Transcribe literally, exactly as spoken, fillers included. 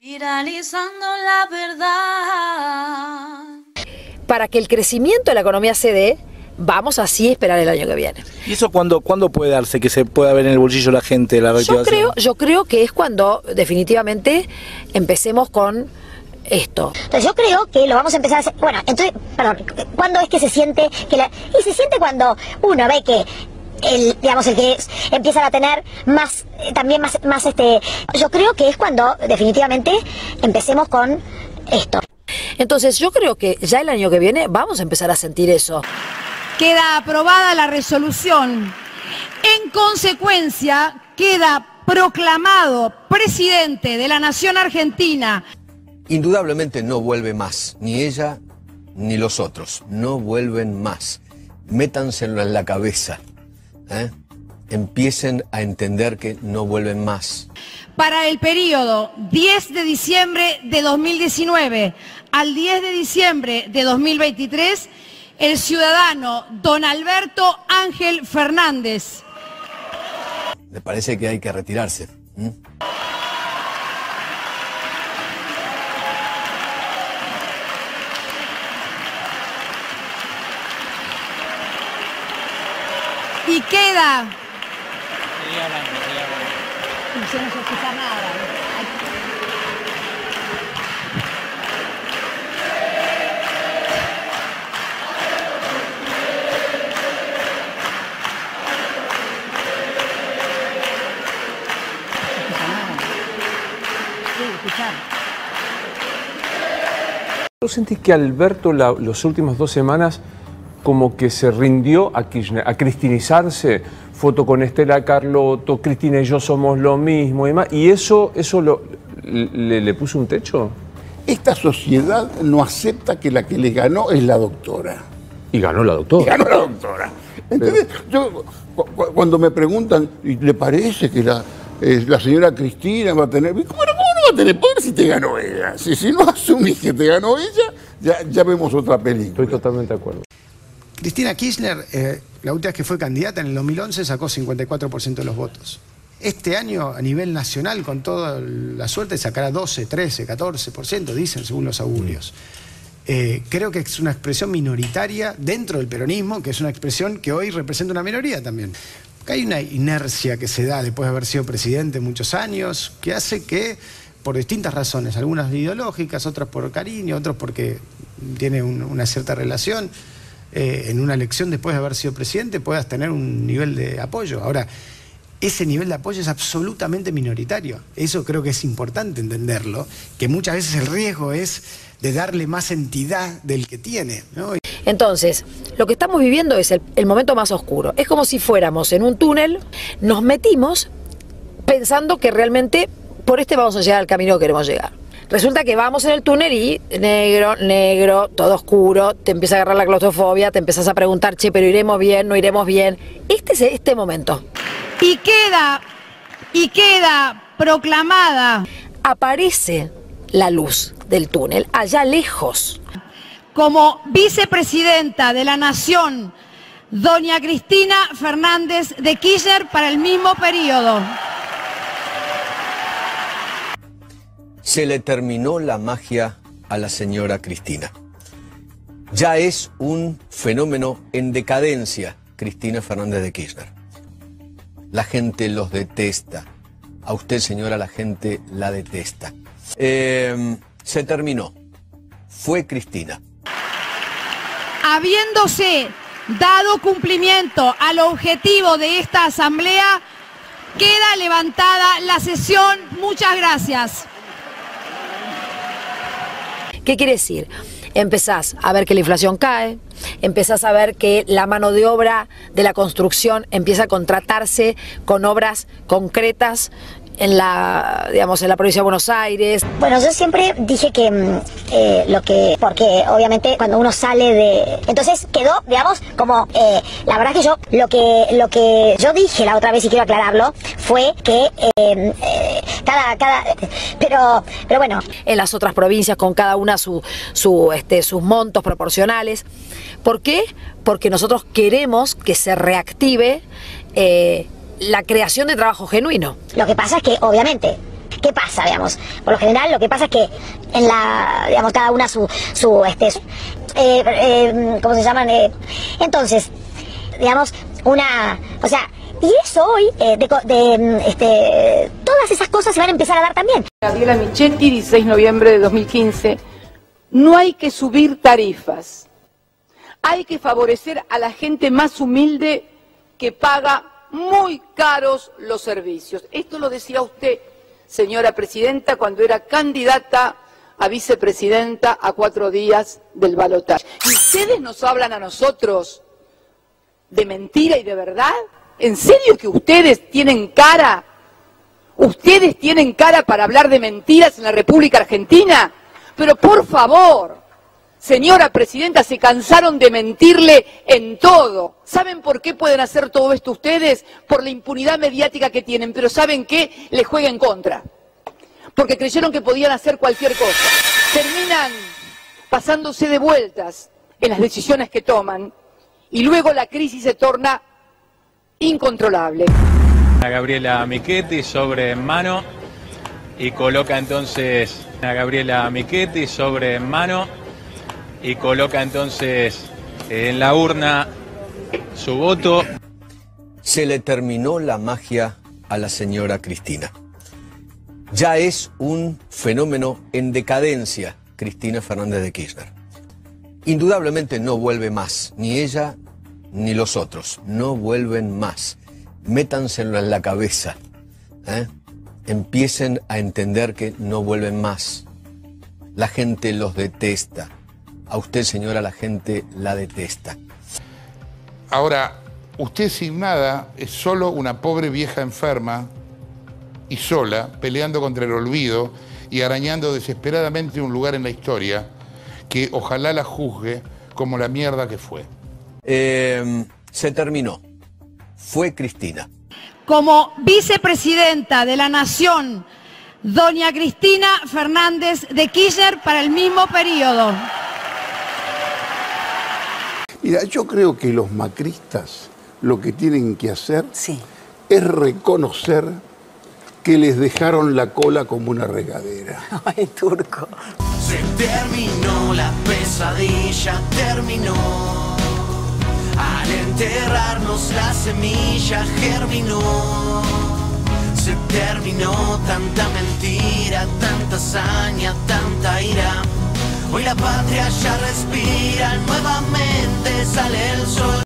Viralizando la verdad. Para que el crecimiento de la economía se dé, vamos así a esperar el año que viene. ¿Y eso cuándo, cuándo puede darse, que se pueda ver en el bolsillo la gente la reactivación? Yo creo, yo creo que es cuando definitivamente empecemos con esto. Entonces yo creo que lo vamos a empezar a hacer. Bueno, entonces, perdón, ¿cuándo es que se siente que la... Y se siente cuando uno ve que el, digamos, el que es, empiezan a tener más, también más, más este... Yo creo que es cuando definitivamente empecemos con esto. Entonces yo creo que ya el año que viene vamos a empezar a sentir eso. Queda aprobada la resolución. En consecuencia, queda proclamado presidente de la Nación Argentina. Indudablemente no vuelve más, ni ella ni los otros, no vuelven más. Métanselo en la cabeza, ¿eh? Empiecen a entender que no vuelven más. Para el periodo diez de diciembre de dos mil diecinueve al diez de diciembre de dos mil veintitrés, el ciudadano don Alberto Ángel Fernández. Me parece que hay que retirarse. ¿Mm? Y queda... Sigue hablando, sigue hablando. No se nos escucha nada. ¿No sentís que Alberto la, las últimas dos semanas como que se rindió a Kirchner, a cristinizarse? Foto con Estela Carlotto, Cristina y yo somos lo mismo y demás. ¿Y eso, eso lo, le, le puso un techo? Esta sociedad no acepta que la que le ganó es la doctora. Y ganó la doctora. Y ganó la doctora. Entonces, yo, cu cuando me preguntan, ¿y le parece que la, eh, la señora Cristina va a tener... ¿Cómo, ¿Cómo no va a tener poder si te ganó ella? Si, si no asumís que te ganó ella, ya, ya vemos otra película. Estoy totalmente de acuerdo. Cristina Kirchner, eh, la última vez que fue candidata en el dos mil once, sacó cincuenta y cuatro por ciento de los votos. Este año, a nivel nacional, con toda la suerte, sacará doce, trece, catorce por ciento, dicen, según los augurios. Eh, creo que es una expresión minoritaria dentro del peronismo, que es una expresión que hoy representa una minoría también. Hay una inercia que se da después de haber sido presidente muchos años, que hace que, por distintas razones, algunas ideológicas, otras por cariño, otros porque tiene un, una cierta relación, eh, en una elección después de haber sido presidente puedas tener un nivel de apoyo. Ahora, ese nivel de apoyo es absolutamente minoritario. Eso creo que es importante entenderlo, que muchas veces el riesgo es de darle más entidad del que tiene, ¿no? Entonces, lo que estamos viviendo es el, el momento más oscuro. Es como si fuéramos en un túnel, nos metimos pensando que realmente por este vamos a llegar al camino que queremos llegar. Resulta que vamos en el túnel y negro, negro, todo oscuro, te empieza a agarrar la claustrofobia, te empiezas a preguntar, che, pero iremos bien, no iremos bien. Este es este momento. Y queda, y queda proclamada. Aparece la luz del túnel, allá lejos. Como vicepresidenta de la Nación, doña Cristina Fernández de Kirchner para el mismo periodo. Se le terminó la magia a la señora Cristina. Ya es un fenómeno en decadencia, Cristina Fernández de Kirchner. La gente los detesta. A usted, señora, la gente la detesta. Eh, se terminó. Fue Cristina. Habiéndose dado cumplimiento al objetivo de esta asamblea, queda levantada la sesión. Muchas gracias. ¿Qué quiere decir? Empezás a ver que la inflación cae, empezás a ver que la mano de obra de la construcción empieza a contratarse con obras concretas en la, digamos, en la provincia de Buenos Aires. Bueno, yo siempre dije que eh, lo que, porque obviamente cuando uno sale de, entonces quedó, digamos, como, eh, la verdad que yo, lo que, lo que yo dije la otra vez y quiero aclararlo, fue que eh, eh, cada, cada, pero, pero bueno. En las otras provincias con cada una su, su, este, sus montos proporcionales. ¿Por qué? Porque nosotros queremos que se reactive eh, la creación de trabajo genuino. Lo que pasa es que, obviamente, ¿Qué pasa, digamos? Por lo general lo que pasa es que en la, digamos, cada una su, su, este, su, eh, eh, ¿cómo se llaman? Eh, entonces, digamos, una, o sea, y eso hoy, eh, de, de, este, todas esas cosas se van a empezar a dar también. Gabriela Michetti, dieciséis de noviembre de dos mil quince, no hay que subir tarifas, hay que favorecer a la gente más humilde que paga muy caros los servicios. Esto lo decía usted, señora presidenta, cuando era candidata a vicepresidenta a cuatro días del balotaje. ¿Y ustedes nos hablan a nosotros de mentira y de verdad? ¿En serio que ustedes tienen cara? ¿Ustedes tienen cara para hablar de mentiras en la República Argentina? Pero por favor, señora presidenta, se cansaron de mentirle en todo. ¿Saben por qué pueden hacer todo esto ustedes? Por la impunidad mediática que tienen, pero ¿saben qué? Les juega en contra. Porque creyeron que podían hacer cualquier cosa. Terminan pasándose de vueltas en las decisiones que toman y luego la crisis se torna incontrolable. A Gabriela Michetti sobre en mano y coloca entonces a Gabriela Michetti sobre en mano y coloca entonces en la urna su voto. Se le terminó la magia a la señora Cristina. Ya es un fenómeno en decadencia, Cristina Fernández de Kirchner. Indudablemente no vuelve más, ni ella ni los otros, no vuelven más. Métanselo en la cabeza, ¿eh? Empiecen a entender que no vuelven más. La gente los detesta. A usted, señora, la gente la detesta. Ahora, usted sin nada es solo una pobre vieja enferma y sola, peleando contra el olvido y arañando desesperadamente un lugar en la historia que ojalá la juzgue como la mierda que fue. Eh, se terminó. Fue Cristina. Como vicepresidenta de la Nación, doña Cristina Fernández de Kirchner para el mismo periodo. Mira, yo creo que los macristas lo que tienen que hacer Sí. es reconocer que les dejaron la cola como una regadera. Ay, Turco. Se terminó la pesadilla, terminó. Al enterrarnos la semilla germinó. Se terminó tanta mentira, tanta hazaña, tanta ira. Hoy la patria ya respira, nuevamente sale el sol.